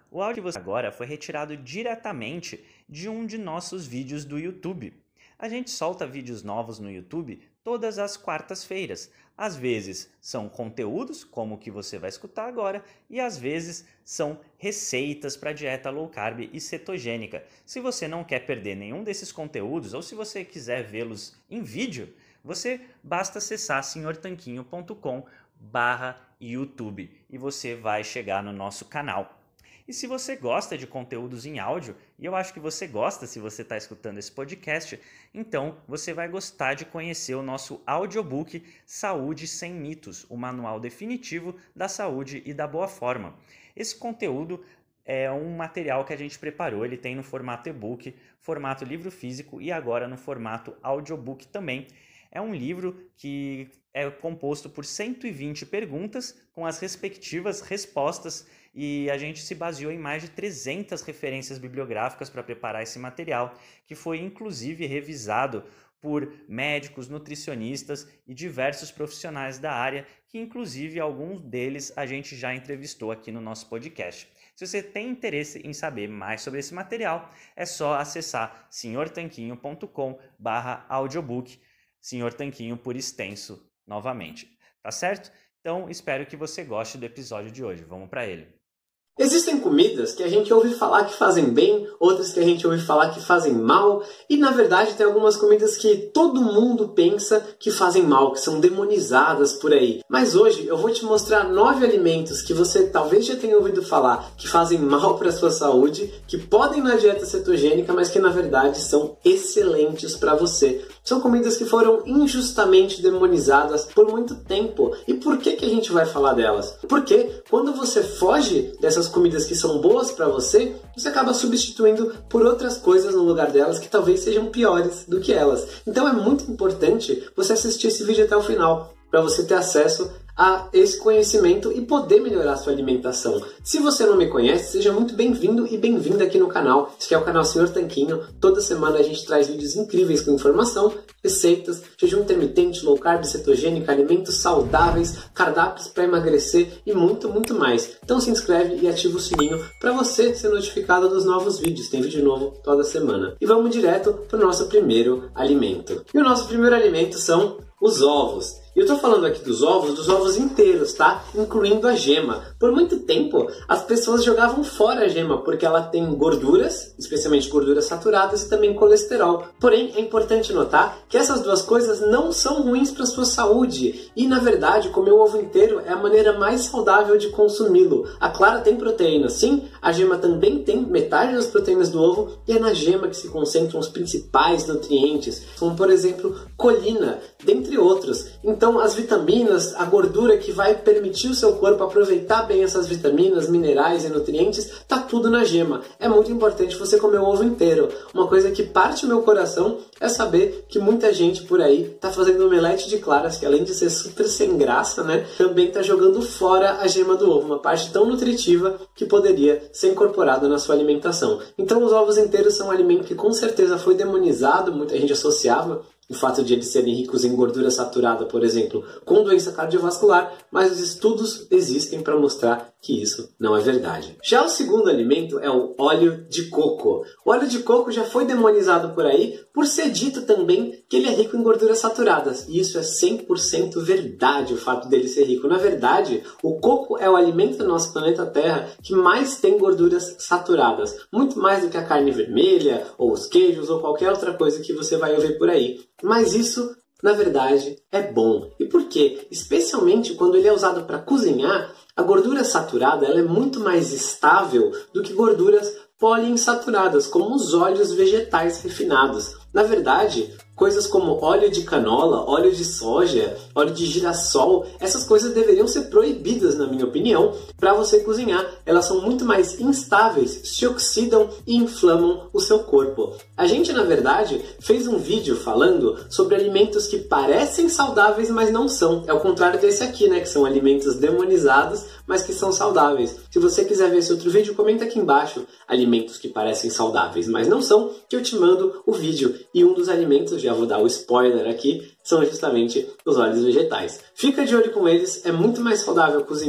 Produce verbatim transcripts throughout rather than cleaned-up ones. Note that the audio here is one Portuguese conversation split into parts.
O áudio que você agora foi retirado diretamente de um de nossos vídeos do YouTube. A gente solta vídeos novos no YouTube todas as quartas-feiras. Às vezes são conteúdos, como o que você vai escutar agora, e às vezes são receitas para dieta low carb e cetogênica. Se você não quer perder nenhum desses conteúdos, ou se você quiser vê-los em vídeo, você basta acessar senhor tanquinho ponto com barra YouTube e você vai chegar no nosso canal. E se você gosta de conteúdos em áudio, e eu acho que você gosta se você está escutando esse podcast, então você vai gostar de conhecer o nosso audiobook Saúde Sem Mitos, o manual definitivo da saúde e da boa forma. Esse conteúdo é um material que a gente preparou, ele tem no formato e-book, formato livro físico e agora no formato audiobook também. É um livro que é composto por cento e vinte perguntas com as respectivas respostas e a gente se baseou em mais de trezentas referências bibliográficas para preparar esse material, que foi inclusive revisado por médicos, nutricionistas e diversos profissionais da área, que inclusive alguns deles a gente já entrevistou aqui no nosso podcast. Se você tem interesse em saber mais sobre esse material, é só acessar senhor tanquinho ponto com barra audiobook, senhor Tanquinho por extenso novamente, tá certo? Então espero que você goste do episódio de hoje, vamos para ele. Existem comidas que a gente ouve falar que fazem bem, outras que a gente ouve falar que fazem mal, e na verdade tem algumas comidas que todo mundo pensa que fazem mal, que são demonizadas por aí. Mas hoje eu vou te mostrar nove alimentos que você talvez já tenha ouvido falar que fazem mal para a sua saúde, que podem na dieta cetogênica, mas que na verdade são excelentes para você. São comidas que foram injustamente demonizadas por muito tempo. E por que que a gente vai falar delas? Porque quando você foge dessas comidas que são boas para você, você acaba substituindo por outras coisas no lugar delas que talvez sejam piores do que elas. Então é muito importante você assistir esse vídeo até o final, para você ter acesso a esse conhecimento e poder melhorar a sua alimentação. Se você não me conhece, seja muito bem-vindo e bem-vinda aqui no canal. Esse aqui é o canal senhor Tanquinho. Toda semana a gente traz vídeos incríveis com informação, receitas, jejum intermitente, low carb, cetogênica, alimentos saudáveis, cardápios para emagrecer e muito, muito mais. Então se inscreve e ativa o sininho para você ser notificado dos novos vídeos. Tem vídeo novo toda semana. E vamos direto para o nosso primeiro alimento. E o nosso primeiro alimento são os ovos. E eu tô falando aqui dos ovos, dos ovos inteiros, tá? Incluindo a gema. Por muito tempo, as pessoas jogavam fora a gema, porque ela tem gorduras, especialmente gorduras saturadas, e também colesterol. Porém, é importante notar que essas duas coisas não são ruins para a sua saúde. E, na verdade, comer o ovo inteiro é a maneira mais saudável de consumi-lo. A clara tem proteína, sim. A gema também tem metade das proteínas do ovo, e é na gema que se concentram os principais nutrientes, como, por exemplo, colina, dentre outros. Então, as vitaminas, a gordura que vai permitir o seu corpo aproveitar bem essas vitaminas, minerais e nutrientes, tá tudo na gema. É muito importante você comer o ovo inteiro. Uma coisa que parte o meu coração é saber que muita gente por aí tá fazendo omelete de claras, que além de ser super sem graça, né, também tá jogando fora a gema do ovo, uma parte tão nutritiva que poderia ser incorporada na sua alimentação. Então, os ovos inteiros são um alimento que com certeza foi demonizado, muita gente associava o fato de eles serem ricos em gordura saturada, por exemplo, com doença cardiovascular, mas os estudos existem para mostrar que isso não é verdade. Já o segundo alimento é o óleo de coco. O óleo de coco já foi demonizado por aí por ser dito também que ele é rico em gorduras saturadas. E isso é cem por cento verdade, o fato dele ser rico. Na verdade, o coco é o alimento do nosso planeta Terra que mais tem gorduras saturadas. Muito mais do que a carne vermelha, ou os queijos, ou qualquer outra coisa que você vai ouvir por aí. Mas isso, na verdade, é bom. E por quê? Especialmente quando ele é usado para cozinhar, a gordura saturada ela é muito mais estável do que gorduras poliinsaturadas, como os óleos vegetais refinados. Na verdade, coisas como óleo de canola, óleo de soja, óleo de girassol, essas coisas deveriam ser proibidas, na minha opinião, para você cozinhar. Elas são muito mais instáveis, se oxidam e inflamam o seu corpo. A gente, na verdade, fez um vídeo falando sobre alimentos que parecem saudáveis, mas não são. É o contrário desse aqui, né? Que são alimentos demonizados, mas que são saudáveis. Se você quiser ver esse outro vídeo, comenta aqui embaixo. Alimentos que parecem saudáveis, mas não são, que eu te mando o vídeo. E um dos alimentos, já vou dar o spoiler aqui, são justamente os óleos vegetais. Fica de olho com eles, é muito mais saudável cozinhar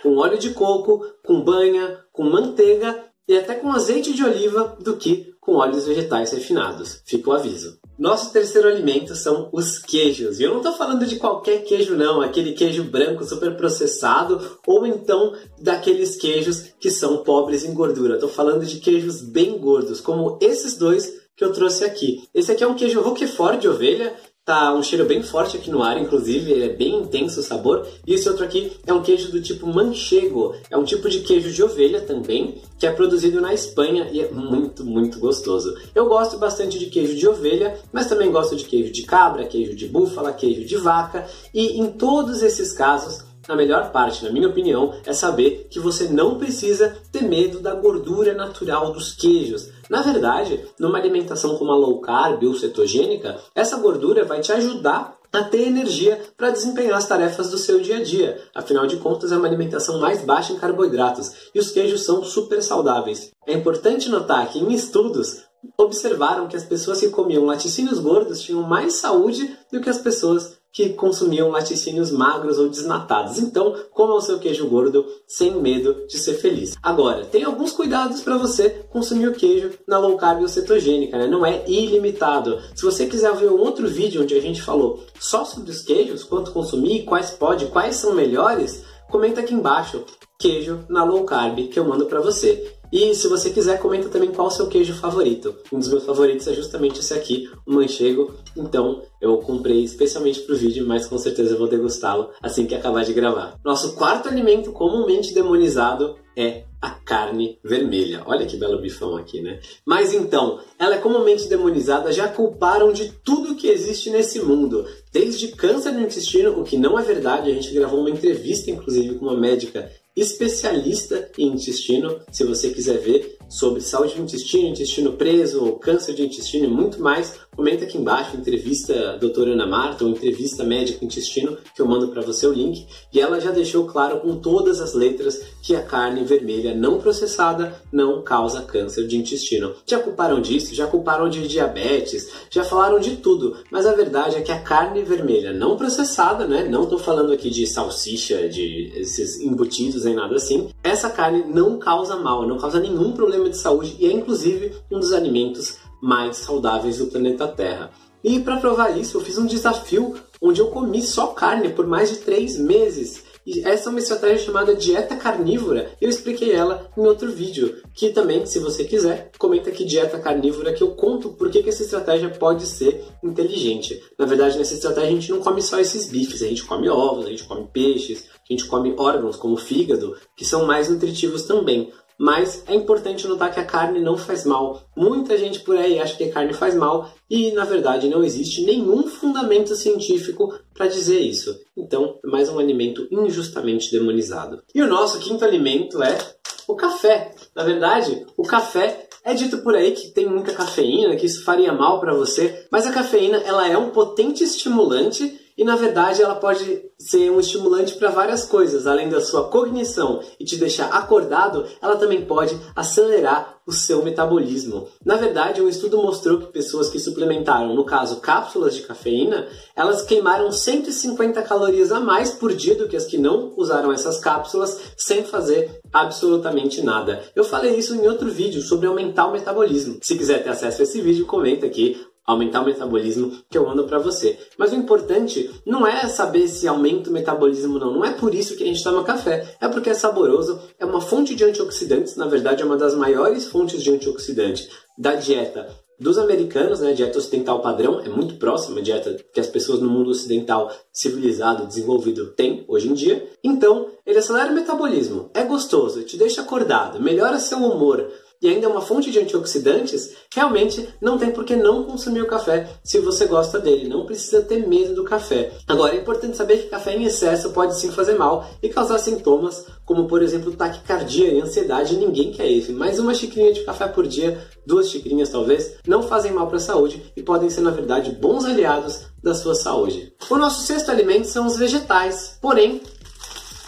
com óleo de coco, com banha, com manteiga e até com azeite de oliva do que com óleos vegetais refinados. Fica o aviso. Nosso terceiro alimento são os queijos. E eu não estou falando de qualquer queijo não, aquele queijo branco super processado ou então daqueles queijos que são pobres em gordura. Estou falando de queijos bem gordos, como esses dois que eu trouxe aqui. Esse aqui é um queijo Roquefort de ovelha. Tá um cheiro bem forte aqui no ar, inclusive, ele é bem intenso o sabor. E esse outro aqui é um queijo do tipo manchego, é um tipo de queijo de ovelha também, que é produzido na Espanha e é muito, muito gostoso. Eu gosto bastante de queijo de ovelha, mas também gosto de queijo de cabra, queijo de búfala, queijo de vaca. E em todos esses casos, a melhor parte, na minha opinião, é saber que você não precisa ter medo da gordura natural dos queijos. Na verdade, numa alimentação como a low carb ou cetogênica, essa gordura vai te ajudar a ter energia para desempenhar as tarefas do seu dia a dia. Afinal de contas, é uma alimentação mais baixa em carboidratos e os queijos são super saudáveis. É importante notar que em estudos observaram que as pessoas que comiam laticínios gordos tinham mais saúde do que as pessoas que consumiam laticínios magros ou desnatados. Então, coma o seu queijo gordo sem medo de ser feliz. Agora, tem alguns cuidados para você consumir o queijo na low carb ou cetogênica, né? Não é ilimitado. Se você quiser ver um outro vídeo onde a gente falou só sobre os queijos, quanto consumir, quais pode, quais são melhores, comenta aqui embaixo, queijo na low carb, que eu mando para você. E se você quiser, comenta também qual é o seu queijo favorito. Um dos meus favoritos é justamente esse aqui, o manchego. Então eu comprei especialmente para o vídeo, mas com certeza eu vou degustá-lo assim que acabar de gravar. Nosso quarto alimento comumente demonizado é a carne vermelha. Olha que belo bifão aqui, né? Mas então, ela é comumente demonizada, já culparam de tudo que existe nesse mundo. Desde câncer no intestino, o que não é verdade. A gente gravou uma entrevista, inclusive, com uma médica especialista em intestino, se você quiser ver sobre saúde do intestino, intestino preso, câncer de intestino e muito mais, comenta aqui embaixo, entrevista doutora Ana Marta ou entrevista médica intestino, que eu mando para você o link, e ela já deixou claro com todas as letras que a carne vermelha não processada não causa câncer de intestino. Já culparam disso, já culparam de diabetes, já falaram de tudo, mas a verdade é que a carne vermelha não processada, né, não estou falando aqui de salsicha, de esses embutidos nem nada assim, essa carne não causa mal, não causa nenhum problema de saúde e é inclusive um dos alimentos mais saudáveis do planeta Terra. E para provar isso, eu fiz um desafio onde eu comi só carne por mais de três meses. E essa é uma estratégia chamada dieta carnívora. Eu expliquei ela em outro vídeo, que também, se você quiser, comenta aqui dieta carnívora, que eu conto por que essa estratégia pode ser inteligente. Na verdade, nessa estratégia a gente não come só esses bifes, a gente come ovos, a gente come peixes, a gente come órgãos como o fígado, que são mais nutritivos também. Mas é importante notar que a carne não faz mal. Muita gente por aí acha que a carne faz mal e, na verdade, não existe nenhum fundamento científico para dizer isso. Então, é mais um alimento injustamente demonizado. E o nosso quinto alimento é o café. Na verdade, o café é dito por aí que tem muita cafeína, que isso faria mal para você, mas a cafeína ela é um potente estimulante e, na verdade, ela pode ser um estimulante para várias coisas. Além da sua cognição e te deixar acordado, ela também pode acelerar o seu metabolismo. Na verdade, um estudo mostrou que pessoas que suplementaram, no caso, cápsulas de cafeína, elas queimaram cento e cinquenta calorias a mais por dia do que as que não usaram essas cápsulas sem fazer absolutamente nada. Eu falei isso em outro vídeo sobre aumentar o metabolismo. Se quiser ter acesso a esse vídeo, comenta aqui. Aumentar o metabolismo que eu mando para você. Mas o importante não é saber se aumenta o metabolismo ou não. Não é por isso que a gente toma café. É porque é saboroso, é uma fonte de antioxidantes. Na verdade, é uma das maiores fontes de antioxidante da dieta dos americanos, né? A dieta ocidental padrão é muito próxima à dieta que as pessoas no mundo ocidental civilizado, desenvolvido têm hoje em dia. Então, ele acelera o metabolismo, é gostoso, te deixa acordado, melhora seu humor, e ainda é uma fonte de antioxidantes, realmente não tem por que não consumir o café se você gosta dele. Não precisa ter medo do café. Agora, é importante saber que café em excesso pode sim fazer mal e causar sintomas como, por exemplo, taquicardia e ansiedade. Ninguém quer isso. Mas uma xicrinha de café por dia, duas xicrinhas talvez, não fazem mal para a saúde e podem ser, na verdade, bons aliados da sua saúde. O nosso sexto alimento são os vegetais. Porém,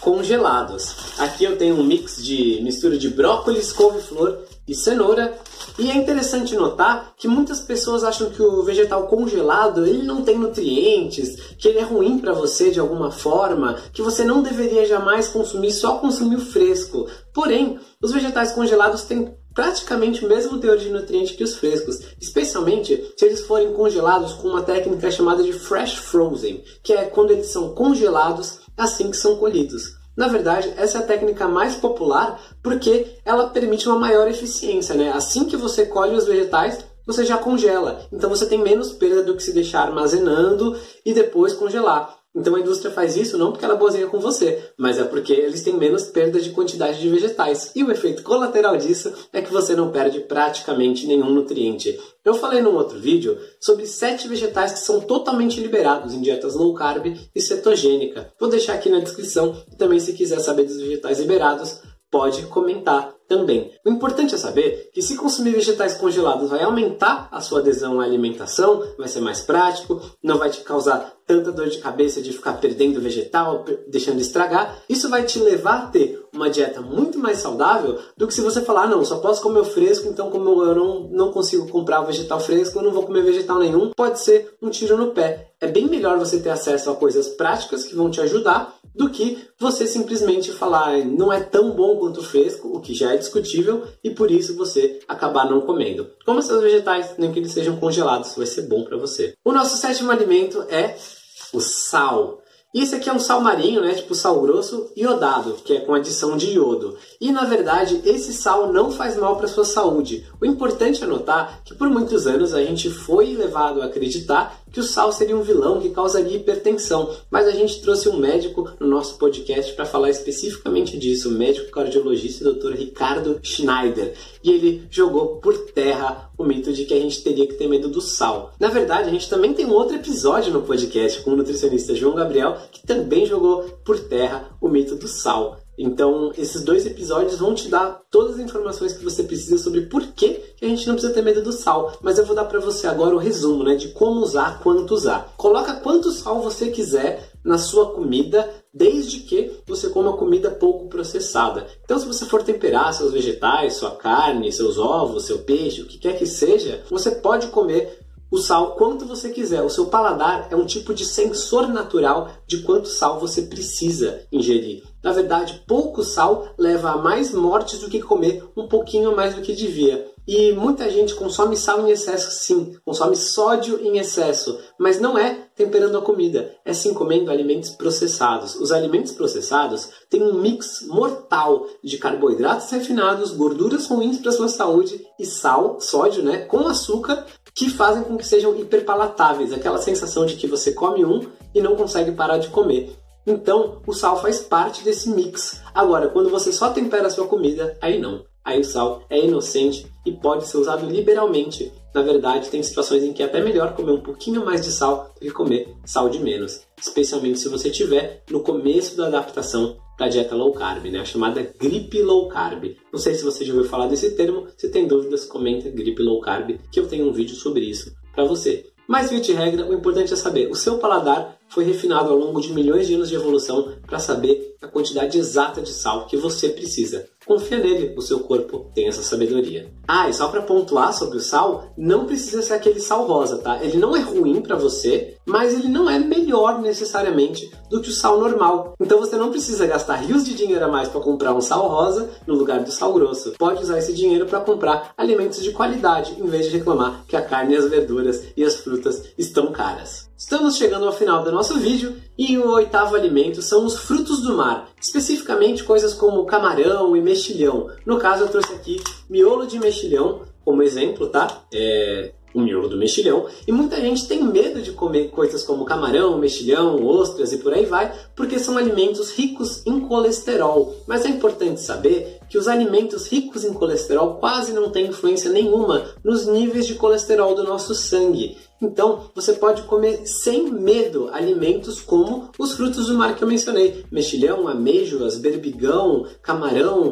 congelados. Aqui eu tenho um mix de mistura de brócolis, couve-flor e cenoura. E é interessante notar que muitas pessoas acham que o vegetal congelado ele não tem nutrientes, que ele é ruim para você de alguma forma, que você não deveria jamais consumir, só consumir o fresco. Porém, os vegetais congelados têm praticamente o mesmo teor de nutriente que os frescos, especialmente se eles forem congelados com uma técnica chamada de fresh frozen, que é quando eles são congelados assim que são colhidos. Na verdade, essa é a técnica mais popular porque ela permite uma maior eficiência, né? Assim que você colhe os vegetais, você já congela. Então você tem menos perda do que se deixar armazenando e depois congelar. Então a indústria faz isso não porque ela é boazinha com você, mas é porque eles têm menos perda de quantidade de vegetais. E o efeito colateral disso é que você não perde praticamente nenhum nutriente. Eu falei num outro vídeo sobre sete vegetais que são totalmente liberados em dietas low carb e cetogênica. Vou deixar aqui na descrição e também se quiser saber dos vegetais liberados, pode comentar também. O importante é saber que se consumir vegetais congelados vai aumentar a sua adesão à alimentação, vai ser mais prático, não vai te causar tanta dor de cabeça de ficar perdendo vegetal, deixando estragar. Isso vai te levar a ter uma dieta muito mais saudável do que se você falar, não, só posso comer o fresco, então como eu não, não consigo comprar o vegetal fresco, eu não vou comer vegetal nenhum. Pode ser um tiro no pé. É bem melhor você ter acesso a coisas práticas que vão te ajudar do que você simplesmente falar, não é tão bom quanto o fresco, o que já é discutível, e por isso você acabar não comendo. Coma seus vegetais, nem que eles sejam congelados, vai ser bom para você. O nosso sétimo alimento é o sal. E esse aqui é um sal marinho, né, tipo sal grosso iodado, que é com adição de iodo. E na verdade, esse sal não faz mal para a sua saúde. O importante é notar que por muitos anos a gente foi levado a acreditar que o sal seria um vilão que causaria hipertensão. Mas a gente trouxe um médico no nosso podcast para falar especificamente disso, o médico cardiologista doutor Ricardo Schneider. E ele jogou por terra o mito de que a gente teria que ter medo do sal. Na verdade, a gente também tem um outro episódio no podcast com o nutricionista João Gabriel, que também jogou por terra o mito do sal. Então, esses dois episódios vão te dar todas as informações que você precisa sobre por que a gente não precisa ter medo do sal. Mas eu vou dar para você agora o resumo, né, de como usar, quanto usar. Coloca quanto sal você quiser na sua comida, desde que você coma comida pouco processada. Então, se você for temperar seus vegetais, sua carne, seus ovos, seu peixe, o que quer que seja, você pode comer o sal quanto você quiser. O seu paladar é um tipo de sensor natural de quanto sal você precisa ingerir. Na verdade, pouco sal leva a mais mortes do que comer um pouquinho mais do que devia. E muita gente consome sal em excesso, sim, consome sódio em excesso, mas não é temperando a comida, é sim comendo alimentos processados. Os alimentos processados têm um mix mortal de carboidratos refinados, gorduras ruins para a sua saúde e sal, sódio, né, com açúcar, que fazem com que sejam hiperpalatáveis, aquela sensação de que você come um e não consegue parar de comer. Então, o sal faz parte desse mix. Agora, quando você só tempera a sua comida, aí não. Aí o sal é inocente e pode ser usado liberalmente. Na verdade, tem situações em que é até melhor comer um pouquinho mais de sal do que comer sal de menos. Especialmente se você estiver no começo da adaptação da dieta low carb, né? A chamada gripe low carb. Não sei se você já ouviu falar desse termo. Se tem dúvidas, comenta gripe low carb, que eu tenho um vídeo sobre isso para você. Mas, via de regra, o importante é saber, o seu paladar foi refinado ao longo de milhões de anos de evolução para saber a quantidade exata de sal que você precisa. Confia nele, o seu corpo tem essa sabedoria. Ah, e só para pontuar sobre o sal, não precisa ser aquele sal rosa, tá? Ele não é ruim para você, mas ele não é melhor necessariamente do que o sal normal. Então você não precisa gastar rios de dinheiro a mais para comprar um sal rosa no lugar do sal grosso. Pode usar esse dinheiro para comprar alimentos de qualidade, em vez de reclamar que a carne, as verduras e as frutas estão caras. Estamos chegando ao final do nosso vídeo e o oitavo alimento são os frutos do mar, especificamente coisas como camarão e mexilhão. No caso eu trouxe aqui miolo de mexilhão como exemplo, tá? É o miolo do mexilhão. E muita gente tem medo de comer coisas como camarão, mexilhão, ostras e por aí vai, porque são alimentos ricos em colesterol. Mas é importante saber que os alimentos ricos em colesterol quase não têm influência nenhuma nos níveis de colesterol do nosso sangue. Então, você pode comer sem medo alimentos como os frutos do mar que eu mencionei. Mexilhão, amêijoas, berbigão, camarão,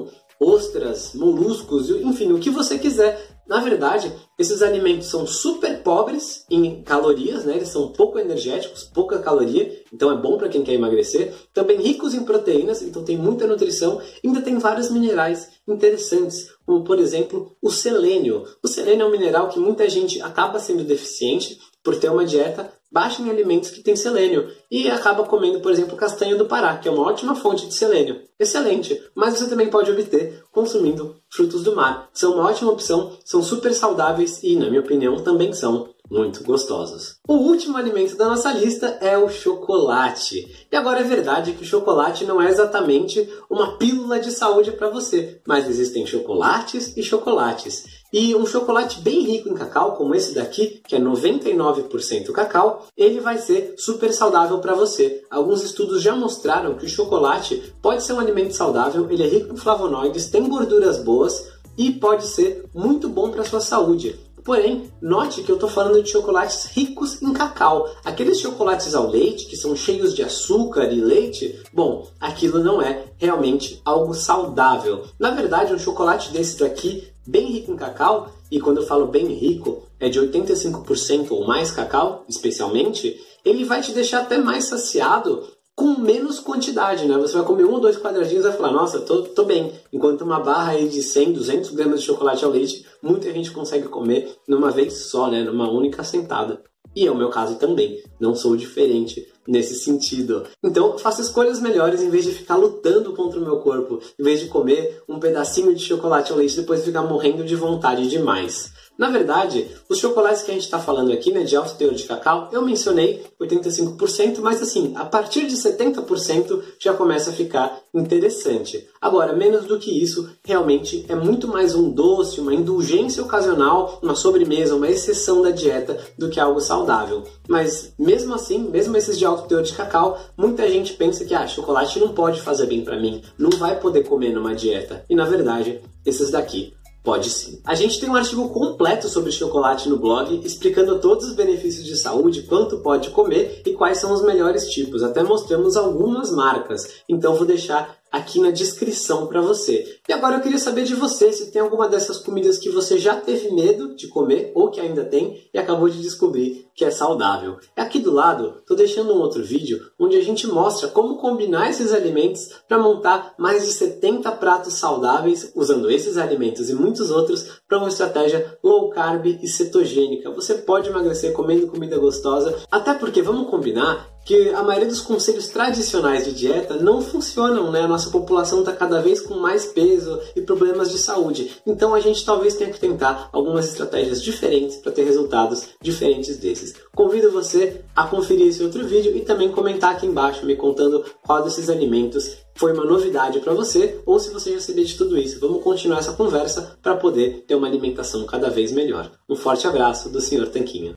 ostras, moluscos, enfim, o que você quiser. Na verdade, esses alimentos são super pobres em calorias, né? Eles são pouco energéticos, pouca caloria, então é bom para quem quer emagrecer. Também ricos em proteínas, então tem muita nutrição. Ainda tem vários minerais interessantes, como por exemplo o selênio. O selênio é um mineral que muita gente acaba sendo deficiente por ter uma dieta baixa em alimentos que tem selênio e acaba comendo, por exemplo, castanha do Pará, que é uma ótima fonte de selênio. Excelente, mas você também pode obter consumindo frutos do mar. São uma ótima opção, são super saudáveis e, na minha opinião, também são muito gostosos. O último alimento da nossa lista é o chocolate. E agora é verdade que o chocolate não é exatamente uma pílula de saúde para você, mas existem chocolates e chocolates. E um chocolate bem rico em cacau, como esse daqui, que é noventa e nove por cento cacau, ele vai ser super saudável para você. Alguns estudos já mostraram que o chocolate pode ser um alimento saudável, ele é rico em flavonoides, tem gorduras boas e pode ser muito bom para a sua saúde. Porém, note que eu estou falando de chocolates ricos em cacau. Aqueles chocolates ao leite, que são cheios de açúcar e leite, bom, aquilo não é realmente algo saudável. Na verdade, um chocolate desse daqui, bem rico em cacau, e quando eu falo bem rico, é de oitenta e cinco por cento ou mais cacau, especialmente, ele vai te deixar até mais saciado com menos quantidade, né? Você vai comer um ou dois quadradinhos e vai falar, nossa, tô, tô bem. Enquanto uma barra aí de cem, duzentos gramas de chocolate ao leite, muita gente consegue comer numa vez só, né? Numa única sentada. E é o meu caso também. Não sou diferente nesse sentido. Então, faço escolhas melhores em vez de ficar lutando contra o meu corpo, em vez de comer um pedacinho de chocolate ao leite e depois ficar morrendo de vontade demais. Na verdade, os chocolates que a gente está falando aqui, né, de alto teor de cacau, eu mencionei oitenta e cinco por cento, mas assim, a partir de setenta por cento já começa a ficar interessante. Agora, menos do que isso, realmente é muito mais um doce, uma indulgência ocasional, uma sobremesa, uma exceção da dieta do que algo saudável. Mas mesmo assim, mesmo esses de alto teor de cacau, muita gente pensa que ah, chocolate não pode fazer bem para mim, não vai poder comer numa dieta. E na verdade, esses daqui pode sim. A gente tem um artigo completo sobre chocolate no blog, explicando todos os benefícios de saúde, quanto pode comer e quais são os melhores tipos. Até mostramos algumas marcas, então vou deixar aqui na descrição para você. E agora eu queria saber de você, se tem alguma dessas comidas que você já teve medo de comer, ou que ainda tem, e acabou de descobrir que é saudável. Aqui do lado, estou deixando um outro vídeo, onde a gente mostra como combinar esses alimentos para montar mais de setenta pratos saudáveis, usando esses alimentos e muitos outros, para uma estratégia low carb e cetogênica. Você pode emagrecer comendo comida gostosa, até porque, vamos combinar, que a maioria dos conselhos tradicionais de dieta não funcionam, né? A nossa população está cada vez com mais peso e problemas de saúde. Então a gente talvez tenha que tentar algumas estratégias diferentes para ter resultados diferentes desses. Convido você a conferir esse outro vídeo e também comentar aqui embaixo me contando qual desses alimentos foi uma novidade para você ou se você já sabia de tudo isso. Vamos continuar essa conversa para poder ter uma alimentação cada vez melhor. Um forte abraço do senhor Tanquinho.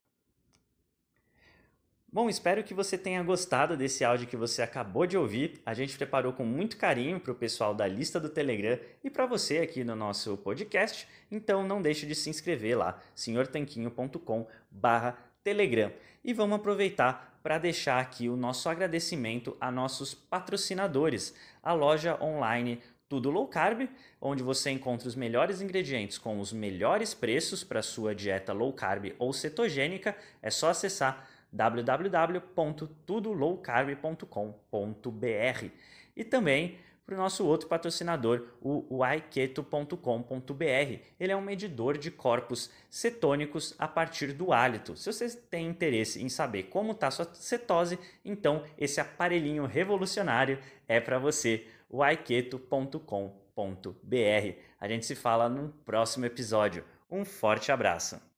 Bom, espero que você tenha gostado desse áudio que você acabou de ouvir. A gente preparou com muito carinho para o pessoal da lista do Telegram e para você aqui no nosso podcast. Então não deixe de se inscrever lá, senhor tanquinho ponto com barra telegram. E vamos aproveitar para deixar aqui o nosso agradecimento a nossos patrocinadores, a loja online Tudo Low Carb, onde você encontra os melhores ingredientes com os melhores preços para sua dieta low carb ou cetogênica. É só acessar w w w ponto tudo low carb ponto com ponto b r e também para o nosso outro patrocinador, o i keto ponto com ponto b r. Ele é um medidor de corpos cetônicos a partir do hálito. Se você tem interesse em saber como está sua cetose, então esse aparelhinho revolucionário é para você, o i keto ponto com ponto b r. A gente se fala no próximo episódio. Um forte abraço!